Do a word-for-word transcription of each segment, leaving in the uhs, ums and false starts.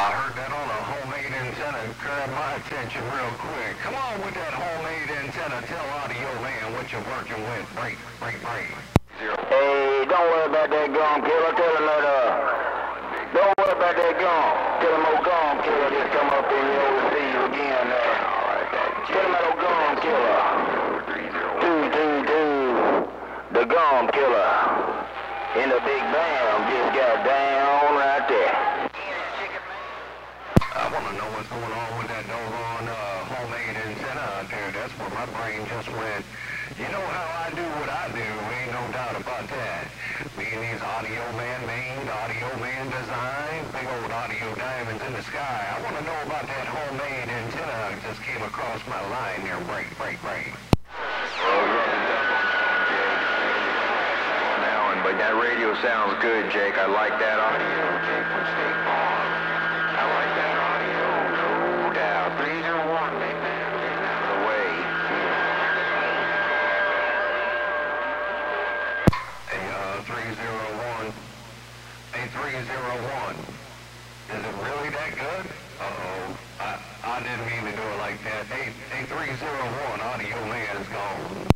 I heard that on a homemade antenna. Grabbed my attention real quick. Come on with that homemade antenna. Tell Audio Man what you're working with. Break, break, break. Hey, don't worry about that gum killer. Tell him that, uh, don't worry about that gum. Tell him old gum killer just come up in here to see you again, uh. Tell him that old gum killer. Two, two, two. The gum killer. In the big bam just got down right there. I want to know what's going on with that doggone uh, homemade antenna out there. That's where my brain just went. You know how I do what I do, ain't no doubt about that. Being these Audio Man made, Audio Man design, big old audio diamonds in the sky. I want to know about that homemade antenna that just came across my line there. Break, break, break. But that radio sounds good, Jake. I like that audio, Jake, from State Farm. I like that audio, no doubt. three zero one, baby. Out of the way. Hey, uh, three zero one. Hey, three zero one. Is it really that good? Uh-oh. I, I didn't mean to do it like that. Hey, hey, three zero one, Audio Man is gone.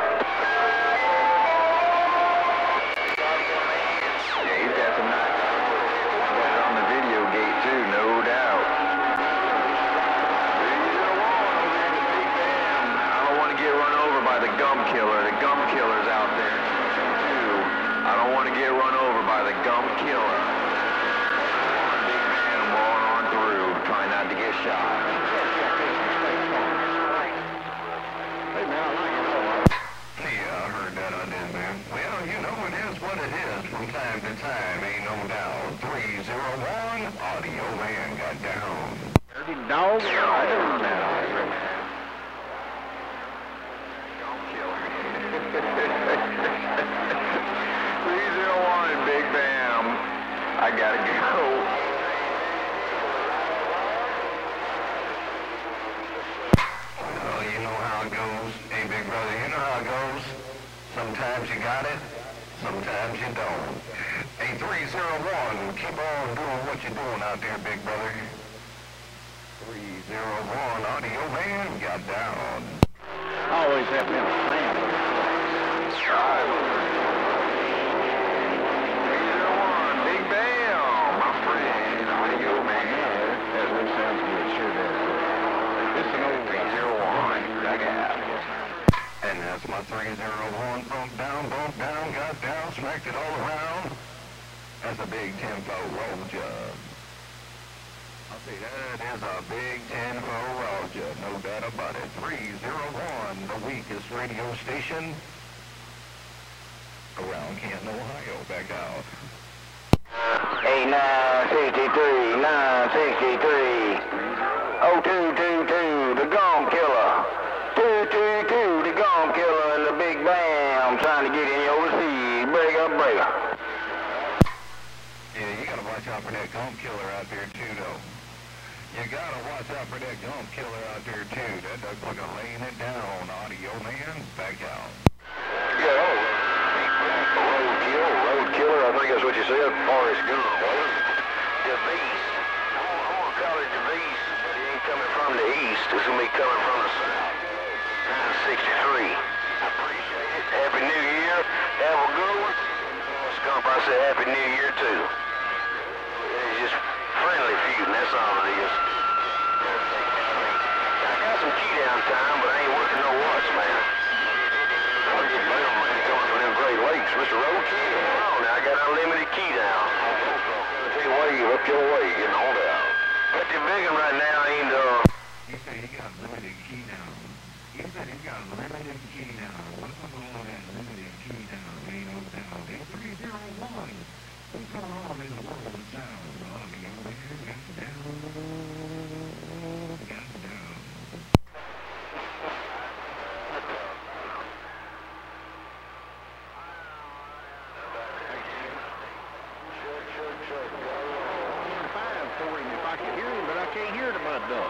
From time to time, ain't no doubt. three zero one, Audio Man got down. Dirty dog. I don't know. three zero one, Big Bam. I gotta go. Well, you know how it goes. Hey, big brother, you know how it goes. Sometimes you got it. Sometimes you don't. Hey, three zero one, keep on doing what you're doing out there, big brother. three zero one, Audio Man got down. I always have been a fan. three zero one, Big Bam, my friend, Audio Man. That really sounds good, sure does. This is an old three zero one, I got it. And that's my three zero one, bump down, bump down, got down, smacked it all around. That's a big tempo roll job. I'll say that is a big tempo roll job, no doubt about it. three zero one, the weakest radio station around Canton, Ohio. Back out. Hey, nine sixty-three, nine sixty-three. Oh, two two two, the gum killer. two two two, the gum killer and the big bam trying to get in your seat. Break up, break up. Yeah, you gotta watch out for that gum killer out there too, though. You gotta watch out for that gum killer out there too. That looks like a laying it down, Audio Man. Back out. Yeah, oh, road kill, road killer, I think that's what you said. Forrest Gump, was it? DeVise. I'm gonna call it DeVise, but he ain't coming from the east. It's gonna be coming from the south. nine sixty-three. I appreciate it. Happy New Year. Have a good one. Scump, I said Happy New Year too. It's just friendly feuding, that's all it is. I got some key down time, but I ain't working no watch, man. I'll get better, man, coming from them Great Lakes. Mister Roadkill, come on now, I got unlimited key down. Take wave up your way, getting on down. But the big one right now ain't, uh... He said he got limited key down. He said he got limited key down. What's going on with that limited key down? Ain't no doubt. Hey, three zero one. What's going on in the world of sound? Audio Man got down. Got down. Fine for him if I could hear him, but I can't hear the mud dog.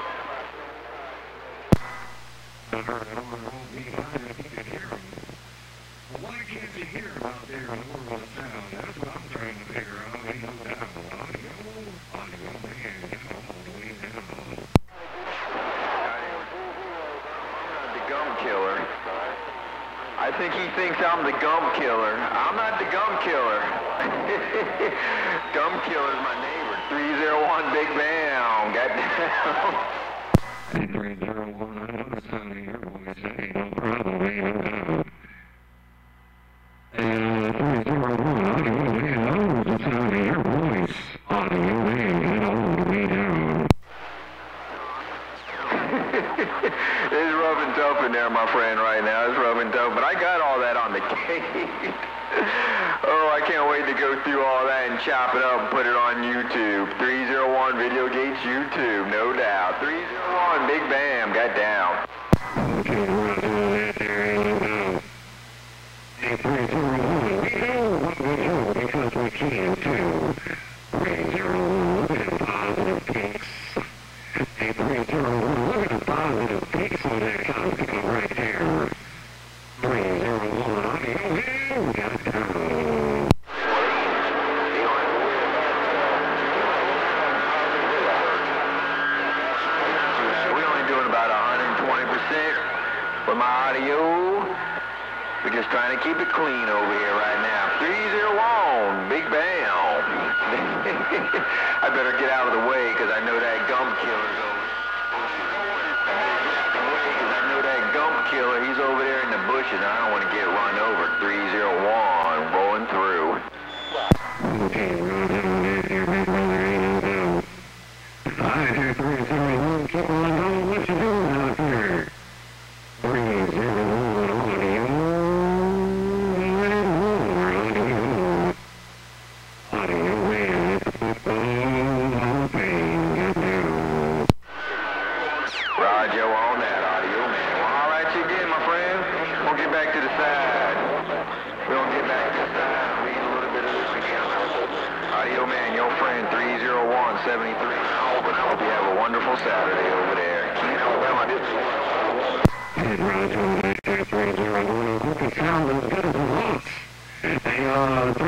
I heard it won't be fine if you could hear him. Well, why can't you hear him out there in the world of sound? That's what I'm trying to figure out. Ain't no doubt. Audio, Audio Man, you know. Gum Killer's my neighbor. three zero one Big Bam. Goddamn. three zero one, I know the sound of your voice. That ain't no problem, man. And three zero one, audio man, I know the sound of your voice. Audio man, get hold me down. It's rough and tough in there, my friend, right now. It's rough and tough, but I got all that on the gate. Oh, I can't wait to go through all that and chop it up and put it on YouTube. three zero one Video Gates YouTube, no doubt. three zero one Big Bam, got down. Okay, we're doing that there, no doubt. Hey, three zero one, we know what we do because we can too. three zero one, look at the positive pics. Hey, three zero one, look at the positive pics on that comical right there. three zero one, audio man, got down. We're only doing about one hundred twenty percent with my audio. We're just trying to keep it clean over here right now. three zero one, Big Bam. I better get out of the way because I know that Gum Killer's over. Because I know that Gum Killer, he's over there in the bushes and I don't want to get run over. three zero one, rolling through. Okay, we're doing that here, big brother, ain't no doubt. Hi there, three zero one, keep on going, what you doing out there? three zero one, audio. Audio man, it's a football hall of fame, get down. Roger on that, audio man. Well, all right, you again, my friend. We'll get back to the side. We'll get back to the side. Read a little bit of this again. Audio man, your friend, three zero one seventy-three. I hope, I hope you have a wonderful Saturday over there. Keep on well, Hey, Roger, that there, three zero one, I hope it sounds as good as it looks. Hey, uh,